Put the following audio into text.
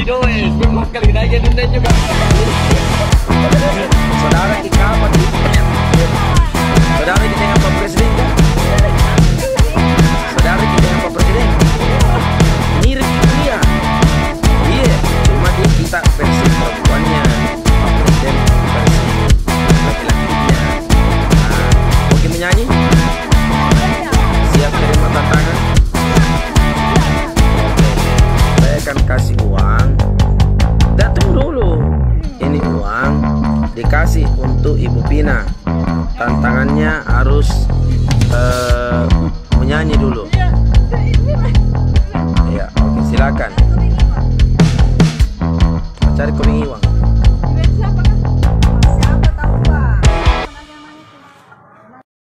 Does, memang kali naikin dunia juga. Saudara kita apa tuh? Saudara kita yang Pak Presiden kan? Saudara kita yang Pak Presiden mirip dia. Iya, cuma dia kita versi perempuannya, Pak Presiden versi laki-lakinya. Nah, oke menyanyi? Siap terima tantangan? Oke, saya akan kasih uang. Dan tunggu dulu. Ini uang dikasih untuk Ibu Pina. Tantangannya harus menyanyi dulu. Ya, oke silakan. Cari koming uang.